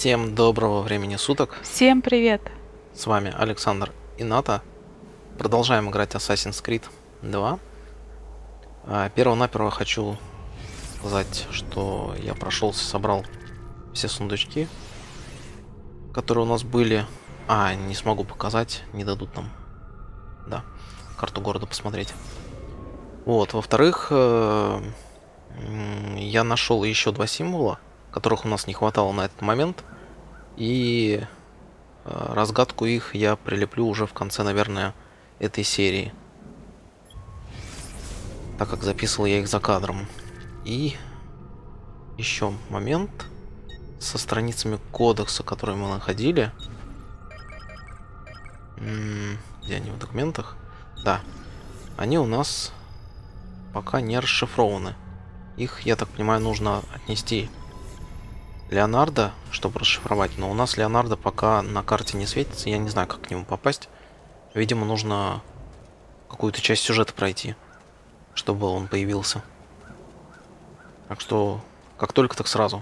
Всем доброго времени суток. Всем привет! С вами Александр и Ната. Продолжаем играть Assassin's Creed 2. Перво-наперво хочу сказать, что я прошелся, собрал все сундучки, которые у нас были. Не смогу показать, не дадут нам, да, карту города посмотреть. Вот, во-вторых, я нашел еще два символа, которых у нас не хватало на этот момент. И разгадку их я прилеплю уже в конце, наверное, этой серии, так как записывал я их за кадром. И еще момент со страницами кодекса, которые мы находили. Где они в документах? Да. Они у нас пока не расшифрованы. Их, я так понимаю, нужно отнести Леонардо, чтобы расшифровать. Но у нас Леонардо пока на карте не светится. Я не знаю, как к нему попасть. Видимо, нужно какую-то часть сюжета пройти, чтобы он появился. Так что, как только, так сразу.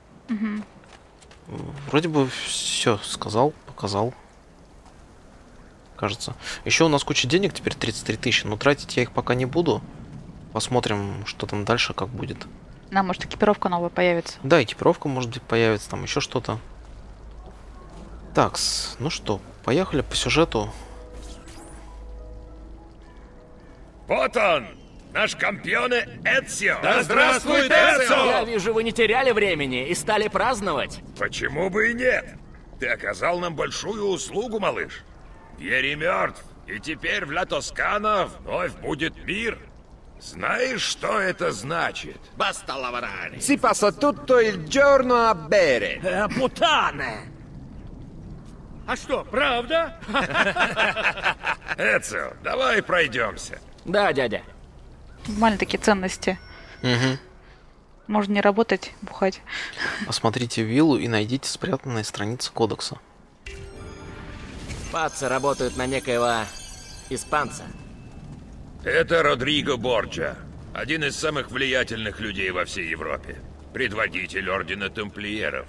Вроде бы все сказал, показал. Кажется. Еще у нас куча денег, теперь 33 тысячи. Но тратить я их пока не буду. Посмотрим, что там дальше, как будет. Может, экипировка новая появится. Да, экипировка, может быть, появится, там еще что-то. Так, ну что, поехали по сюжету. Вот он, наш компьоне Эцио. Да здравствует Эцио! Я вижу, вы не теряли времени и стали праздновать. Почему бы и нет? Ты оказал нам большую услугу, малыш. Пьери мертв, и теперь в Ла Тоскана вновь будет мир. Знаешь, что это значит? Basta lavorare. Si passa tutto il giorno a bere. Путаны! А что, правда? Эцио, давай пройдемся. Да, дядя. Нормально такие ценности. Можно не работать, бухать. Осмотрите виллу и найдите спрятанные страницы кодекса. Пацы работают на некоего испанца. Это Родриго Борджа, один из самых влиятельных людей во всей Европе. Предводитель Ордена Тамплиеров.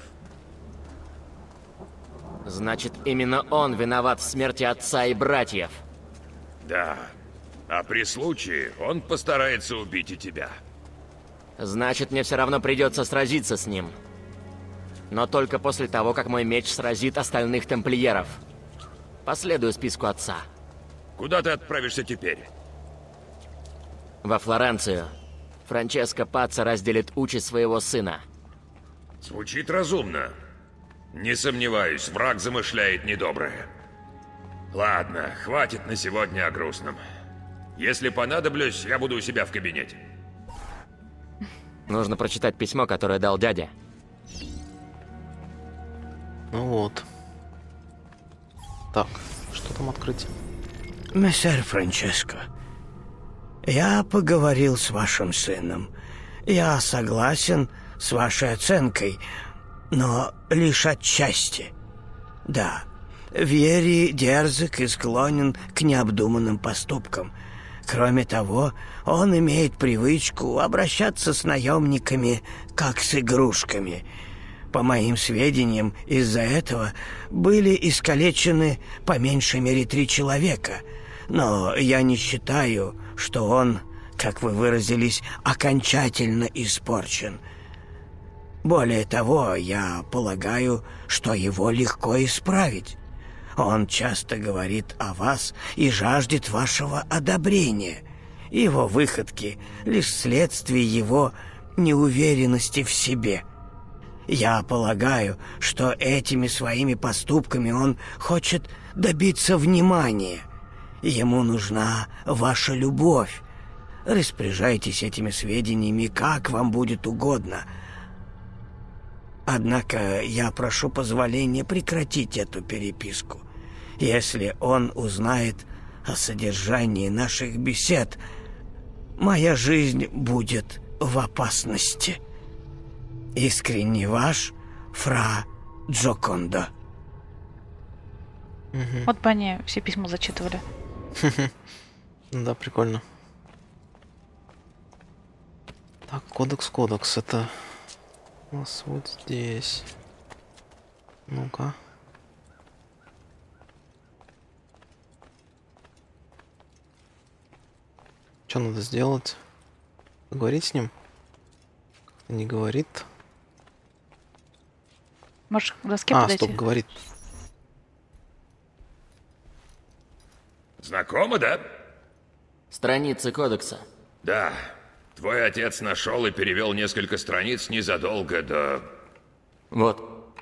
Значит, именно он виноват в смерти отца и братьев. Да. А при случае он постарается убить и тебя. Значит, мне все равно придется сразиться с ним. Но только после того, как мой меч сразит остальных тамплиеров. Последую списку отца. Куда ты отправишься теперь? Во Флоренцию. Франческо Паца разделит участь своего сына. Звучит разумно. Не сомневаюсь, враг замышляет недоброе. Ладно, хватит на сегодня о грустном. Если понадоблюсь, я буду у себя в кабинете. Нужно прочитать письмо, которое дал дядя. Ну вот. Так, что там открыть? Мессер Франческо, я поговорил с вашим сыном. Я согласен с вашей оценкой, но лишь отчасти. Да, Вьери дерзок и склонен к необдуманным поступкам. Кроме того, он имеет привычку обращаться с наемниками, как с игрушками. По моим сведениям, из-за этого были искалечены по меньшей мере 3 человека. Но я не считаю, что он, как вы выразились, окончательно испорчен. Более того, я полагаю, что его легко исправить. Он часто говорит о вас и жаждет вашего одобрения. Его выходки — лишь следствие его неуверенности в себе. Я полагаю, что этими своими поступками он хочет добиться внимания. Ему нужна ваша любовь. Распоряжайтесь этими сведениями, как вам будет угодно. Однако я прошу позволения прекратить эту переписку. Если он узнает о содержании наших бесед, моя жизнь будет в опасности. Искренне ваш, Фра Джокондо. Вот бы они все письма зачитывали. Да, прикольно. Так, кодекс. Это у нас вот здесь. Ну-ка. Что надо сделать? Поговорить с ним? Как-то не говорит. Можешь к доске А, подойти? стоп, говорит. Знакомо, да? Страницы кодекса. Да. Твой отец нашел и перевел несколько страниц незадолго до... Вот.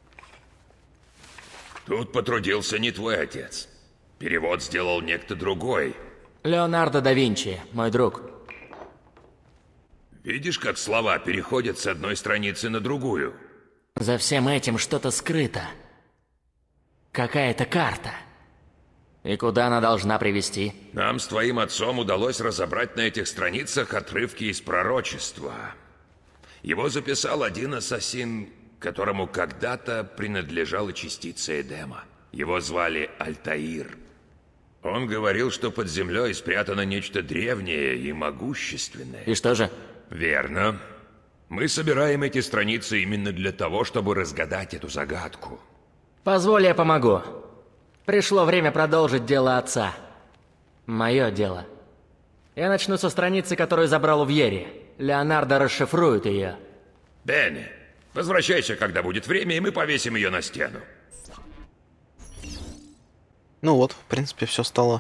Тут потрудился не твой отец. Перевод сделал некто другой. Леонардо да Винчи, мой друг. Видишь, как слова переходят с одной страницы на другую? За всем этим что-то скрыто. Какая-то карта. И куда она должна привести? Нам с твоим отцом удалось разобрать на этих страницах отрывки из пророчества. Его записал один ассасин, которому когда-то принадлежала частица Эдема. Его звали Альтаир. Он говорил, что под землей спрятано нечто древнее и могущественное. И что же? Верно. Мы собираем эти страницы именно для того, чтобы разгадать эту загадку. Позволь, я помогу. Пришло время продолжить дело отца. Мое дело. Я начну со страницы, которую забрал у Вьери. Леонардо расшифрует ее. Бенни, возвращайся, когда будет время, и мы повесим ее на стену. Ну вот, в принципе, все стало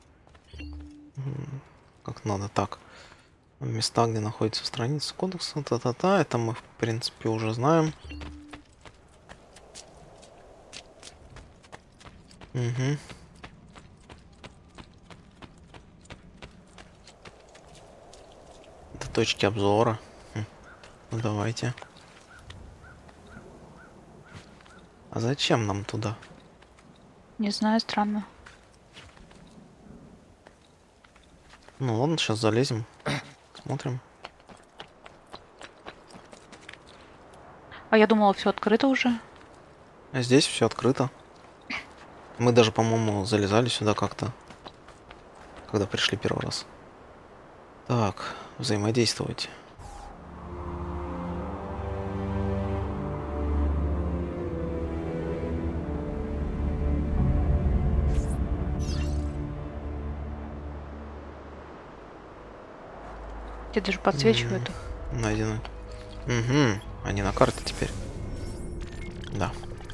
как надо. Так. Места, где находится страница кодекса. Та-та-та. Это мы, в принципе, уже знаем. Угу. Это точки обзора. Ну, давайте. А зачем нам туда? Не знаю, странно. Ну ладно, сейчас залезем. Смотрим. А я думала, все открыто уже. А здесь все открыто. Мы даже, по-моему, залезали сюда как-то, когда пришли первый раз. Так, взаимодействовать. Я даже подсвечивают их. Найдены. Угу, они на карте теперь. Да.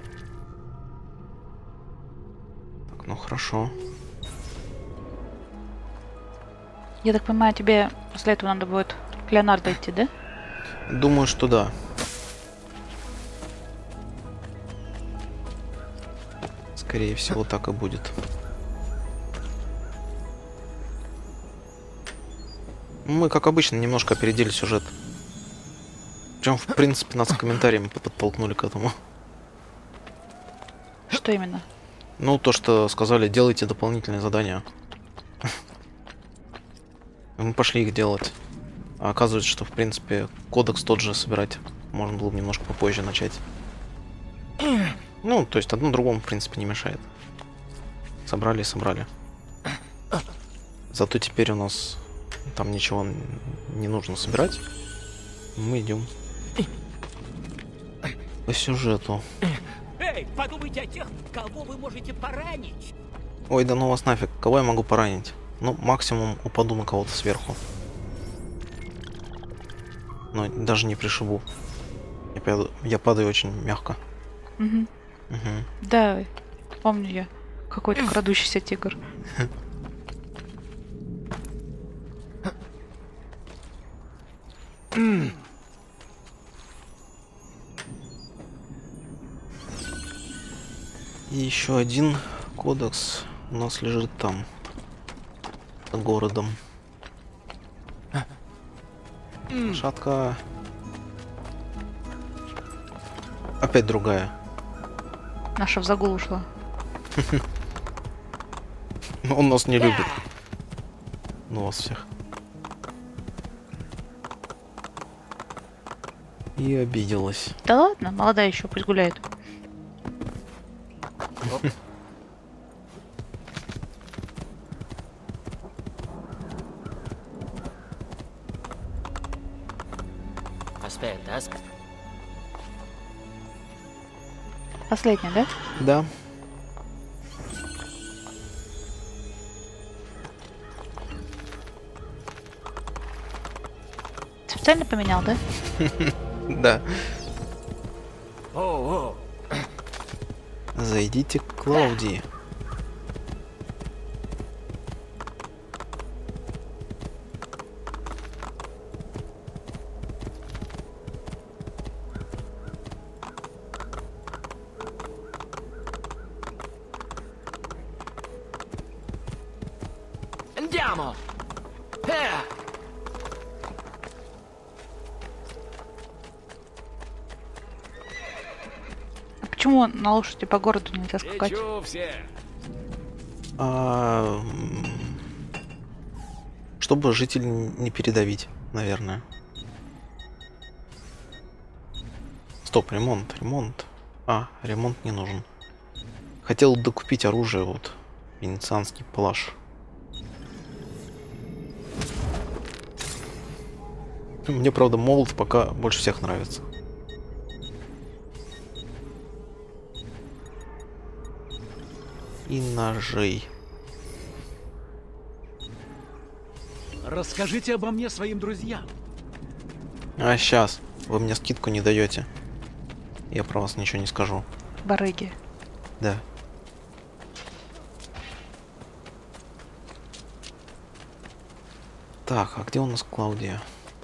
Так, ну хорошо. Я так понимаю, тебе после этого надо будет к Леонардо идти, да? Думаю, что да. Скорее всего, так и будет. Мы, как обычно, немножко опередили сюжет. Причем, в принципе, нас комментариями подтолкнули к этому. Что именно? Ну, то, что сказали, делайте дополнительные задания. Мы пошли их делать. А оказывается, что, в принципе, кодекс тот же собирать можно было бы немножко попозже начать. Ну, то есть одно другому, в принципе, не мешает. Собрали и собрали. Зато теперь у нас там ничего не нужно собирать. Мы идем по сюжету. Эй, подумайте о тех, кого вы можете поранить. Ой, да ну вас нафиг. Кого я могу поранить? Ну, максимум упаду на кого-то сверху. Но даже не пришибу. Я падаю очень мягко. Угу. Угу. Да, помню я. Какой-то крадущийся тигр. И еще один кодекс у нас лежит там, за городом. Шатка. Опять другая. Наша в загул ушла. Он нас не любит. Ну вас всех. И обиделась. Да ладно, молодая еще, пусть гуляет. Последняя, да? Да. Специально поменял, да? Да. О, Зайдите к Клаудии. Andiamo! А почему на лошади по городу нельзя скакать? лечу все. Чтобы жителей не передавить, наверное. Стоп, ремонт. Ремонт не нужен. Хотел докупить оружие, вот. Венецианский плащ. Мне, правда, молот пока больше всех нравится. И ножей. Расскажите обо мне своим друзьям. А сейчас вы мне скидку не даете. Я про вас ничего не скажу. Барыги. Да. Так, а где у нас Клаудия?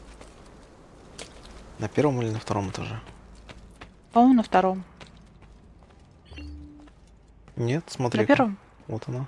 На первом или на втором этаже? По-моему, на втором. Нет, смотри. На первом? Вот она.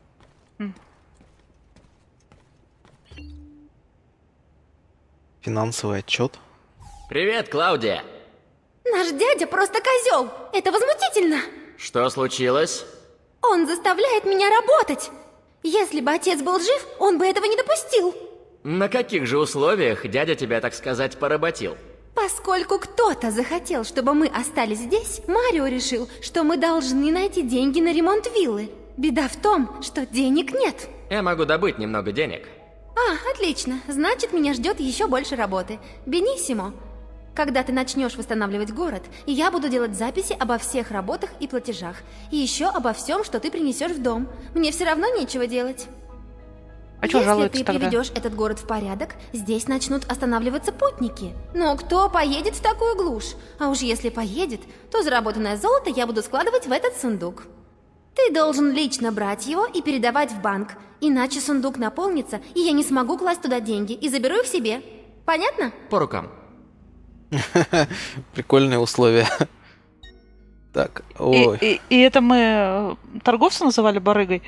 Финансовый отчет. Привет, Клаудия! Наш дядя просто козел. Это возмутительно. Что случилось? Он заставляет меня работать. Если бы отец был жив, он бы этого не допустил. На каких же условиях дядя тебя, так сказать, поработил? Поскольку кто-то захотел, чтобы мы остались здесь, Марио решил, что мы должны найти деньги на ремонт виллы. Беда в том, что денег нет. Я могу добыть немного денег. Отлично. Значит, меня ждет еще больше работы. Бениссимо. Когда ты начнешь восстанавливать город, я буду делать записи обо всех работах и платежах. И еще обо всем, что ты принесешь в дом. Мне все равно нечего делать. А чё Если жалуется ты тогда? приведешь этот город в порядок, здесь начнут останавливаться путники. Но кто поедет в такую глушь? А уж если поедет, то заработанное золото я буду складывать в этот сундук. Ты должен лично брать его и передавать в банк. Иначе сундук наполнится, и я не смогу класть туда деньги и заберу их себе. Понятно? По рукам. Прикольные условия. Так, ой. И это мы торговца называли барыгой?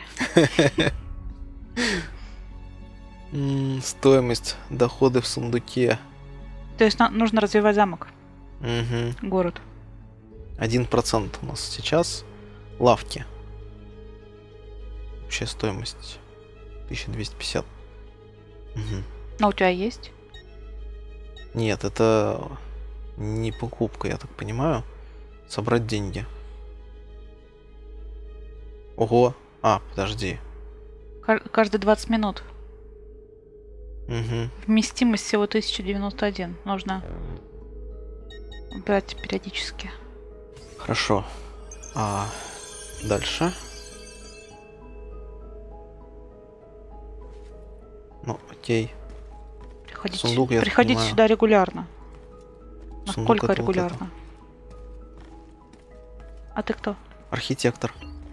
Стоимость, доходы в сундуке. То есть нужно развивать замок, Угу. город. 1% у нас сейчас. Лавки. Общая стоимость 1250. Угу. Но у тебя есть? Нет, это не покупка, я так понимаю. Собрать деньги. Ого. Подожди. Каждые 20 минут. Угу. Вместимость всего 1091. Нужно брать периодически. Хорошо. Дальше. Ну, окей. Сундук, я так Приходите понимаю. сюда регулярно. Сундук Насколько это вот регулярно? А ты кто? Архитектор.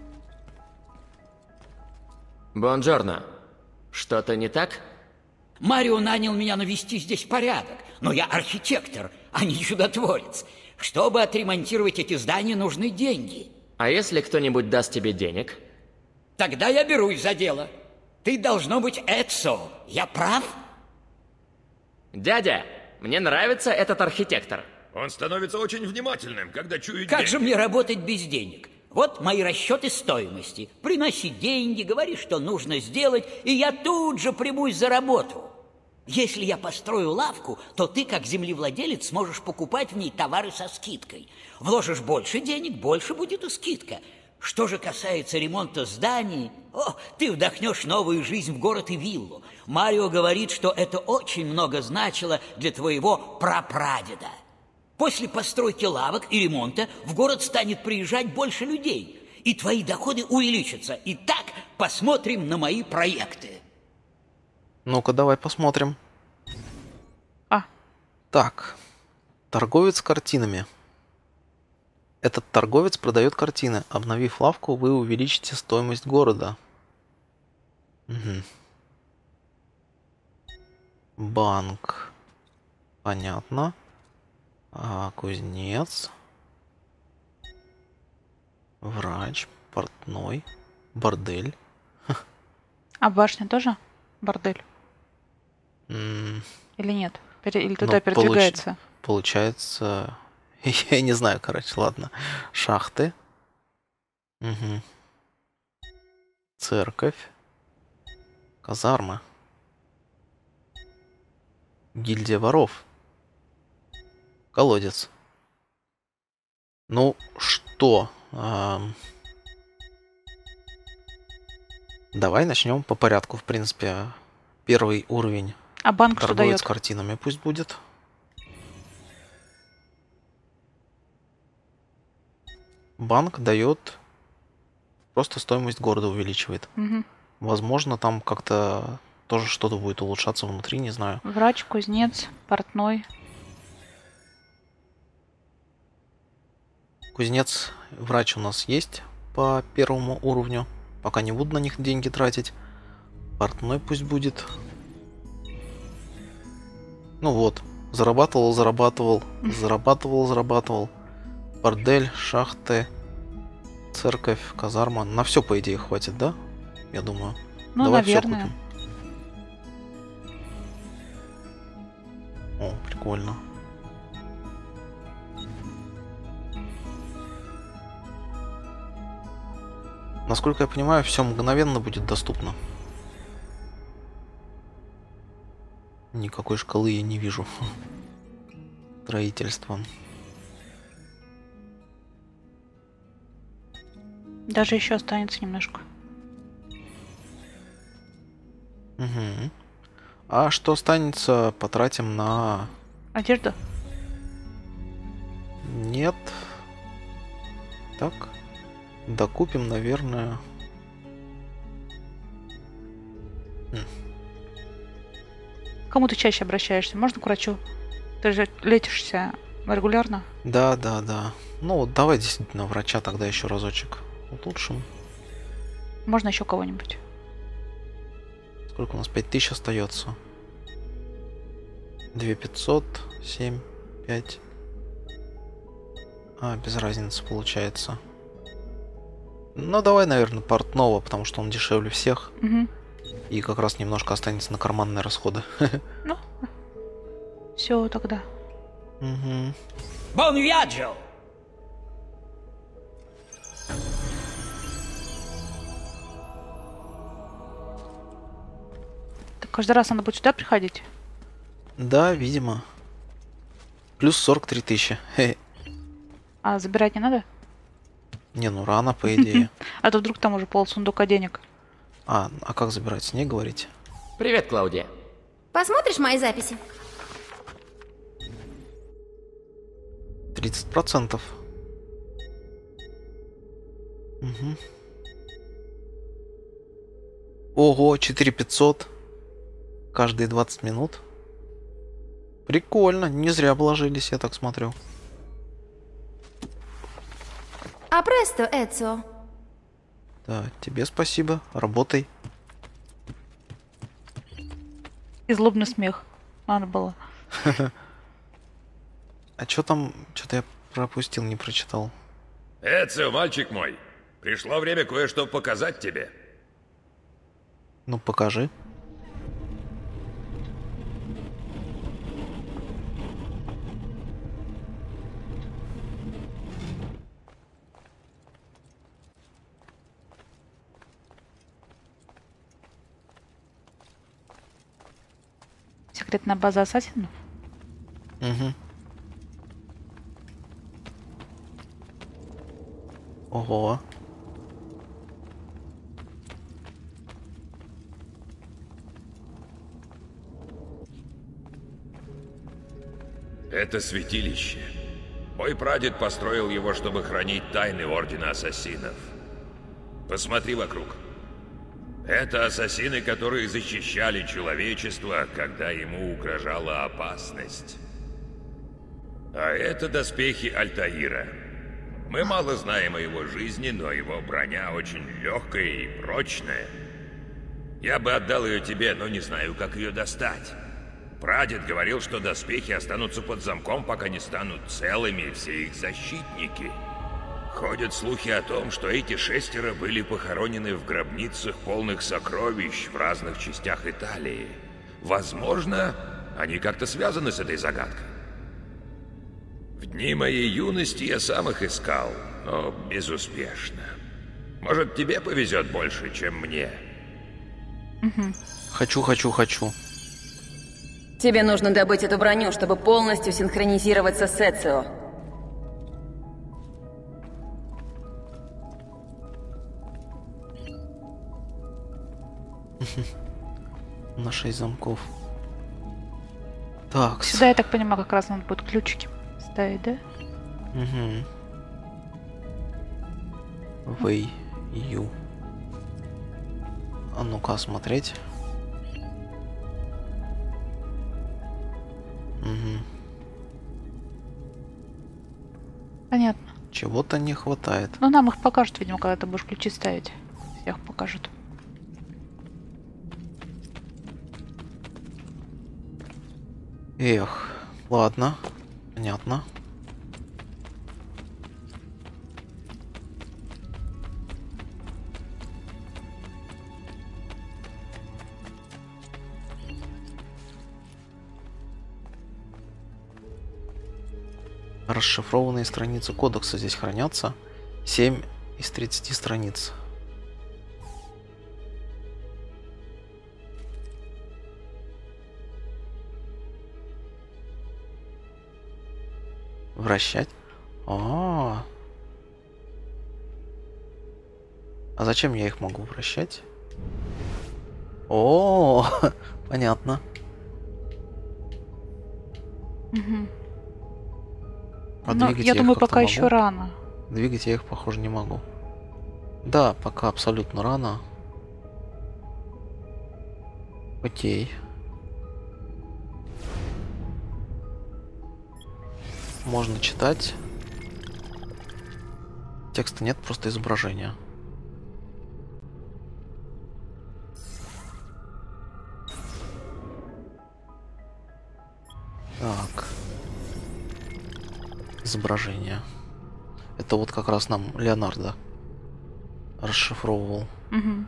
Бонджорно. Что-то не так? Марио нанял меня навести здесь порядок, но я архитектор, а не чудотворец. Чтобы отремонтировать эти здания, нужны деньги. А если кто-нибудь даст тебе денег? Тогда я берусь за дело. Ты должно быть Эдсо. Я прав? Дядя, мне нравится этот архитектор. Он становится очень внимательным, когда чует Как деньги. же мне работать без денег? Вот мои расчеты стоимости. Приноси деньги, говори, что нужно сделать, и я тут же примусь за работу. Если я построю лавку, то ты, как землевладелец, сможешь покупать в ней товары со скидкой. Вложишь больше денег, больше будет и скидка. Что же касается ремонта зданий, ты вдохнешь новую жизнь в город и виллу. Марио говорит, что это очень много значило для твоего прапрадеда. После постройки лавок и ремонта в город станет приезжать больше людей, и твои доходы увеличатся. Итак, посмотрим на мои проекты. Ну-ка, давай посмотрим. А. Так. Торговец картинами. Этот торговец продает картины. Обновив лавку, вы увеличите стоимость города. Угу. Банк. Понятно. Кузнец. Врач. Портной. Бордель. А башня тоже бордель? Или нет? Или туда передвигается? Получается... Я не знаю, короче, ладно. Шахты. Угу. Церковь. Казарма. Гильдия воров. Колодец. Ну, что? Давай начнем по порядку, в принципе. Первый уровень. А банк что торговец дает? картинами пусть будет. Банк дает... Просто стоимость города увеличивает. Угу. Возможно, там как-то тоже что-то будет улучшаться внутри, не знаю. Врач, кузнец, портной. Кузнец, врач у нас есть по первому уровню. Пока не буду на них деньги тратить. Портной пусть будет. Ну вот. Зарабатывал. Бордель, шахты, церковь, казарма. На все, по идее, хватит, да? Я думаю. Ну, давай наверное. все купим. О, прикольно. Насколько я понимаю, все мгновенно будет доступно. Никакой шкалы я не вижу. Строительство. Даже еще останется немножко. Угу. А что останется, потратим на... Одежда? Нет. Так. Докупим, наверное. Кому ты чаще обращаешься? Можно к врачу? Ты же лечишься регулярно? Да. Ну, вот давай действительно врача тогда еще разочек улучшим. Можно еще кого-нибудь? Сколько у нас? 5000 остается. 2500, 7, 5. Без разницы получается. Ну, давай, наверное, портного, потому что он дешевле всех. Угу. И как раз немножко останется на карманные расходы. Ну, все тогда. Угу. Бон вьяджо! Так каждый раз надо будет сюда приходить? Да, видимо. Плюс 43 тысячи. А забирать не надо? Не, ну рано, по идее. А то вдруг там уже пол сундука денег. А как забирать? С ней говорите? Привет, Клаудия. Посмотришь мои записи? 30%. Угу. Ого, 4500. Каждые 20 минут. Прикольно, не зря вложились, я так смотрю. А престо, Эцио. Да, тебе спасибо, работай. И злобный смех. Надо было. А что там? Что-то я пропустил, не прочитал. Эцио, мальчик мой, пришло время кое-что показать тебе. Ну, покажи. Секретная база ассасинов? Угу. Ого. Это святилище. Мой прадед построил его, чтобы хранить тайны Ордена Ассасинов. Посмотри вокруг. Это ассасины, которые защищали человечество, когда ему угрожала опасность. А это доспехи Альтаира. Мы мало знаем о его жизни, но его броня очень легкая и прочная. Я бы отдал ее тебе, но не знаю, как ее достать. Прадед говорил, что доспехи останутся под замком, пока не станут целыми все их защитники. Ходят слухи о том, что эти 6 были похоронены в гробницах, полных сокровищ в разных частях Италии. Возможно, они как-то связаны с этой загадкой. В дни моей юности я сам их искал, но безуспешно. Может, тебе повезет больше, чем мне? Хочу. Тебе нужно добыть эту броню, чтобы полностью синхронизироваться с Эцио. На 6 замков. Так. Сюда, я так понимаю, как раз надо будет ключики ставить, да? Угу. Ю. А ну-ка, смотреть. Угу. Понятно. Чего-то не хватает. Ну, нам их покажут, видимо, когда ты будешь ключи ставить. Всех покажут. Эх, ладно. Понятно. Расшифрованные страницы кодекса здесь хранятся. 7 из 30 страниц. Вращать? А зачем я их могу вращать? О, понятно. Угу. А ну, я думаю, пока еще рано. Двигать я их, похоже, не могу. Да, пока абсолютно рано. Окей. Можно читать. Текста нет, просто изображение. Так. Изображение. Это вот как раз нам Леонардо расшифровывал. Угу.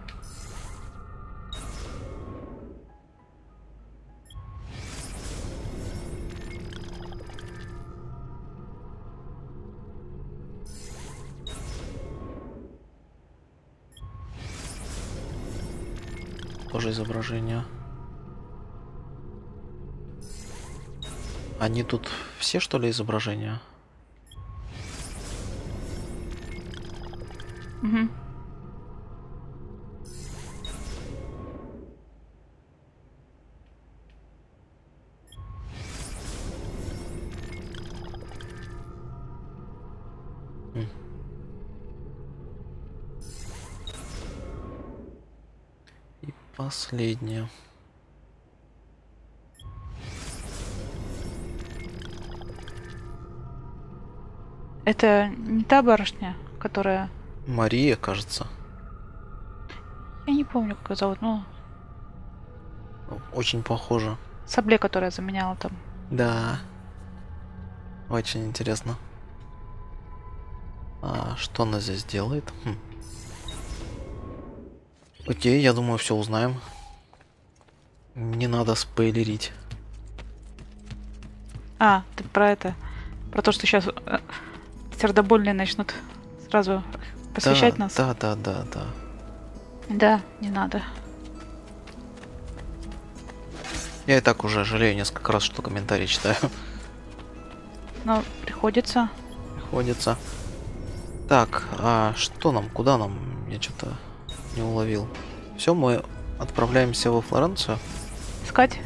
Тоже изображение. Они тут все, что ли, изображения? Угу. И последнее. Это не та барышня, которая... Мария, кажется. Я не помню, как ее зовут, но... Очень похоже. Сабле, которая заменяла там. Да. Очень интересно. А что она здесь делает? Окей, я думаю, все узнаем. Не надо спойлерить. А, ты про это. Про то, что сейчас сердобольные начнут сразу посвящать нас. Да. Да, не надо. Я и так уже жалею несколько раз, что комментарии читаю. Но приходится. Приходится. Так, а что нам? Куда нам? Я что-то не уловил. Все, мы отправляемся во Флоренцию. Искать?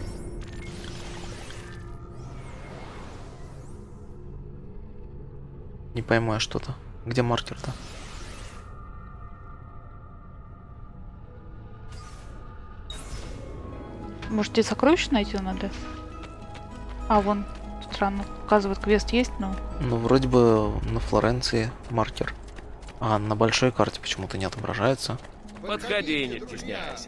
Не пойму я что-то. Где маркер-то? Может, тебе сокровища найти надо? А, вон, странно, указывает, квест есть, но... Ну, вроде бы на Флоренции маркер. А на большой карте почему-то не отображается. Подходи, не стесняйся.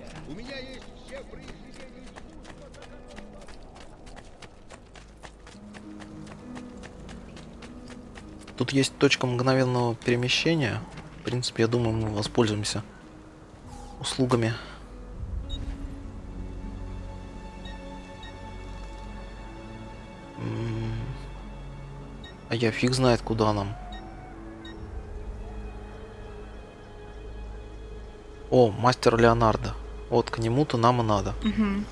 Тут есть точка мгновенного перемещения. В принципе, я думаю, мы воспользуемся услугами. А я фиг знает, куда нам. О, мастер Леонардо. Вот к нему-то нам и надо. Угу.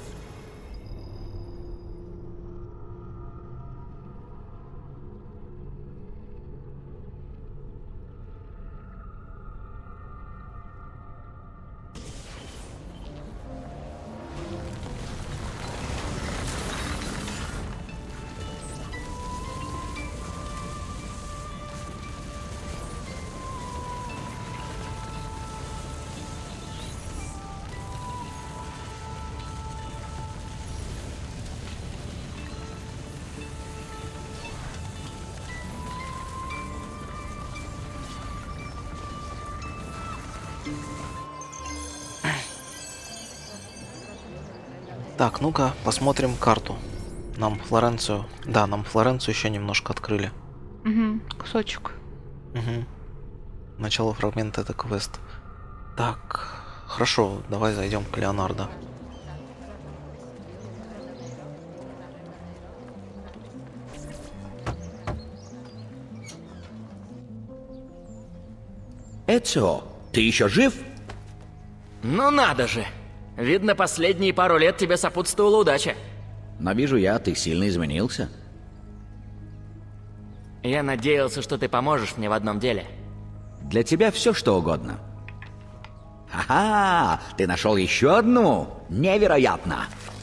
Так, ну-ка, посмотрим карту. Нам Флоренцию... Да, нам Флоренцию еще немножко открыли. Угу, кусочек. Угу. Начало фрагмента — это квест. Так, хорошо, давай зайдем к Леонардо. Эцио, ты еще жив? Ну надо же! Видно, последние пару лет тебе сопутствовала удача. Но вижу я, ты сильно изменился. Я надеялся, что ты поможешь мне в одном деле. Для тебя все что угодно. Ага, ты нашел еще одну? Невероятно!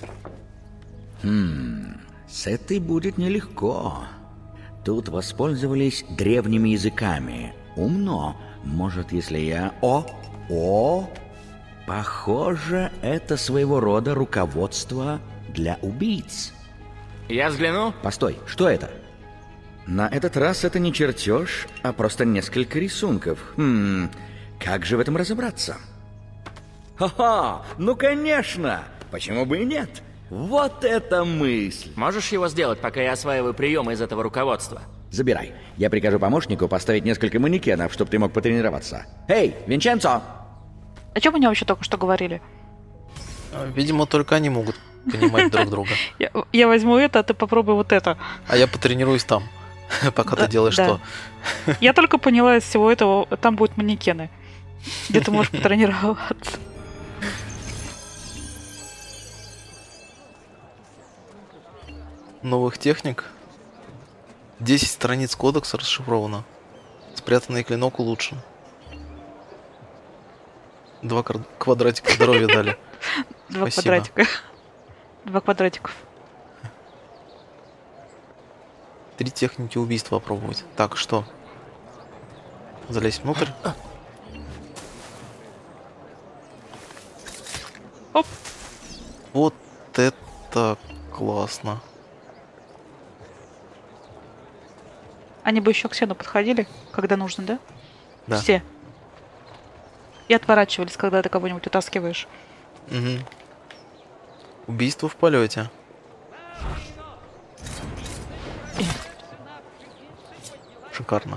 С этой будет нелегко. Тут воспользовались древними языками. Умно. Может, если я... О! Похоже, это своего рода руководство для убийц. Я взгляну? Постой, что это? На этот раз это не чертеж, а просто несколько рисунков. Как же в этом разобраться? Ха-ха, ну конечно! Почему бы и нет? Вот это мысль! Можешь его сделать, пока я осваиваю приемы из этого руководства? Забирай. Я прикажу помощнику поставить несколько манекенов, чтобы ты мог потренироваться. Эй, Винченцо! О чем они вообще только что говорили? Видимо, только они могут понимать друг друга. Я возьму это, а ты попробуй вот это. А я потренируюсь там, пока ты делаешь что. Я только поняла из всего этого, там будут манекены, где ты можешь потренироваться. Новых техник. 10 страниц кодекса расшифровано. Спрятанный клинок улучшен. 2 квадратика здоровья дали. 2 квадратика. 2 квадратиков. 3 техники убийства попробовать. Так, что? Залезть внутрь? Оп. Вот это классно. Они бы еще к Ксену подходили, когда нужно, да? Да. Все. И отворачивались, когда ты кого-нибудь утаскиваешь. Угу. Убийство в полете. Шикарно.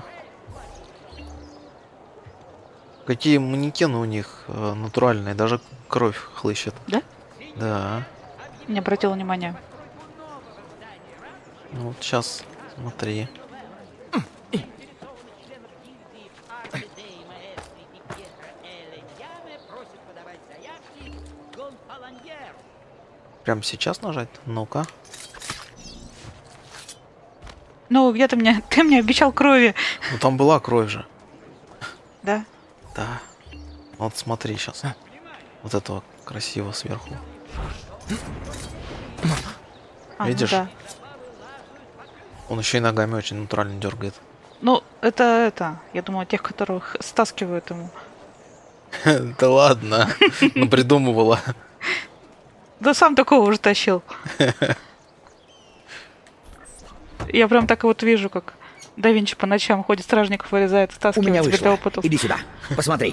Какие манекены у них натуральные, даже кровь хлыщет. Да? Да. Не обратила внимания. Ну вот сейчас, смотри. Прямо сейчас нажать? Ну-ка. Ну, где ты мне обещал крови. Ну там была кровь же. Да? Да. Вот смотри сейчас. Вот этого красиво сверху. Видишь? Ну да. Он еще и ногами очень натурально дергает. Ну, это. Я думаю, тех, которых стаскивают ему. Да ладно, ну придумывала. Да сам такого уже тащил. Я прям так вот вижу, как да Винчи по ночам ходит, стражников вырезает, У стаскивает меня с вышло. бедопытов. Иди сюда, посмотри.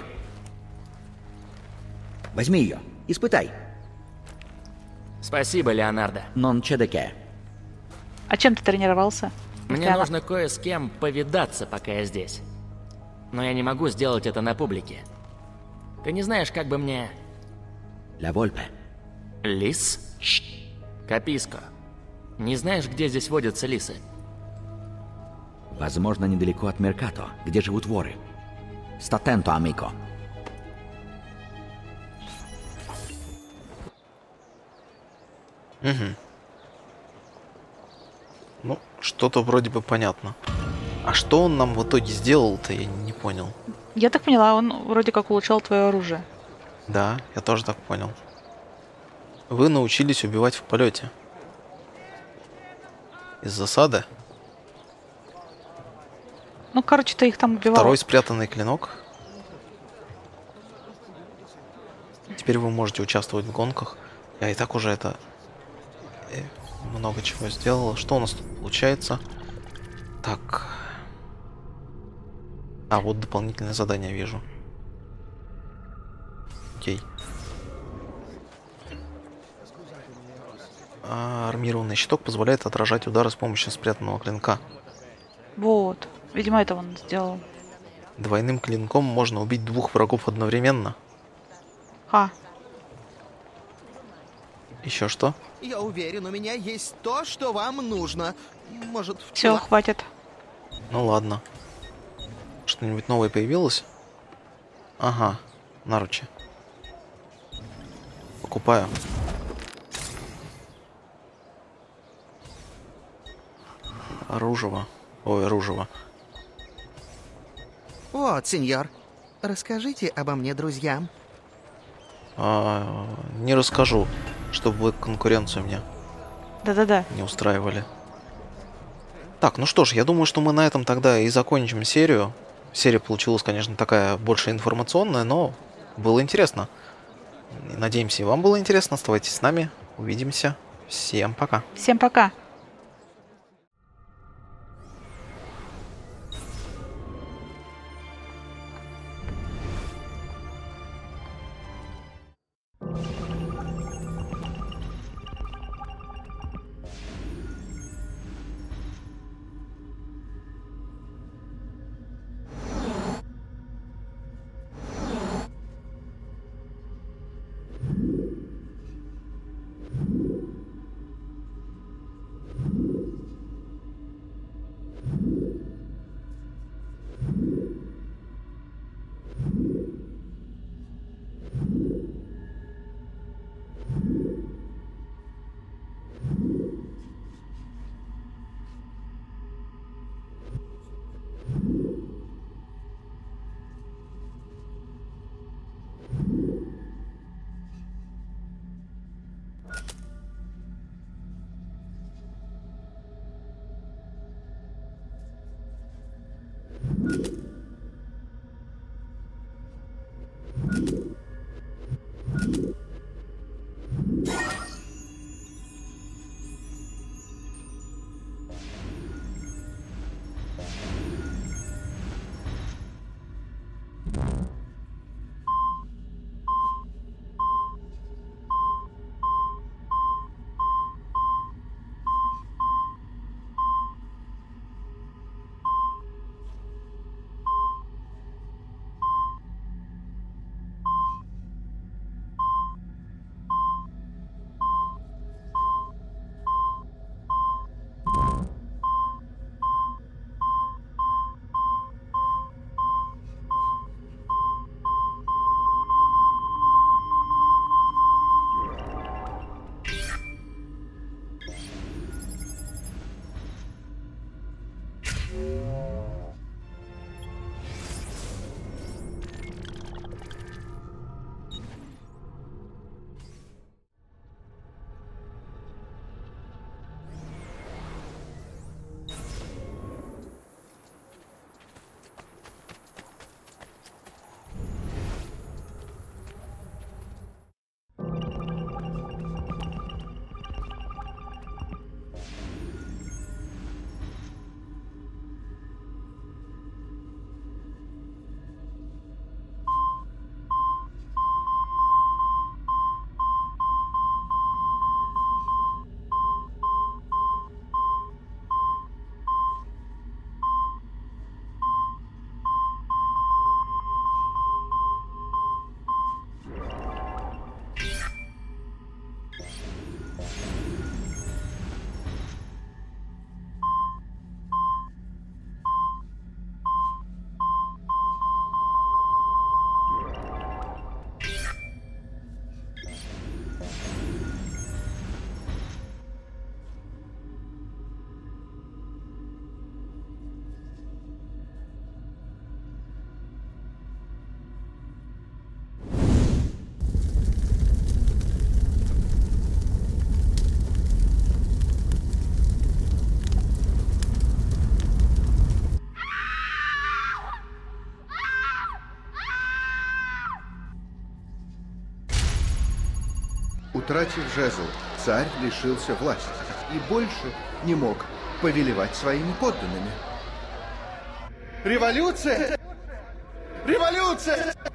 Возьми ее, испытай. Спасибо, Леонардо. Нон чедеке. А чем ты тренировался? Мне Прямо. нужно кое с кем повидаться, пока я здесь. Но я не могу сделать это на публике. Ты не знаешь, как бы мне... Ла Вольпе. Лис? Каписко. Не знаешь, где здесь водятся лисы? Возможно, недалеко от Меркато, где живут воры. Статенто, амико. Угу. Ну, что-то вроде бы понятно. А что он нам в итоге сделал-то, я не понял. Я так поняла, он вроде как улучшал твое оружие. Да, я тоже так понял. Вы научились убивать в полете. Из засады. Ну, короче, ты их там убивал. Второй спрятанный клинок. Теперь вы можете участвовать в гонках. Я и так уже это много чего сделал. Что у нас тут получается? Так. А, вот дополнительное задание вижу. Окей. Армированный щиток позволяет отражать удары с помощью спрятанного клинка. Вот. Видимо, это он сделал. Двойным клинком можно убить двух врагов одновременно. Ха. Еще что? Я уверен, у меня есть то, что вам нужно. Может, Все, хватит. Ну ладно. Что-нибудь новое появилось? Ага, наручи. Покупаю. Оружие. Ой, оружие. Вот, сеньор. Расскажите обо мне друзьям. Не расскажу, чтобы вы конкуренцию мне Да-да-да. не устраивали. Так, ну что ж, я думаю, что мы на этом тогда и закончим серию. Серия получилась, конечно, такая больше информационная, но было интересно. И надеемся, и вам было интересно. Оставайтесь с нами. Увидимся. Всем пока. Всем пока. Утратив жезл, царь лишился власти и больше не мог повелевать своими подданными. Революция! Революция!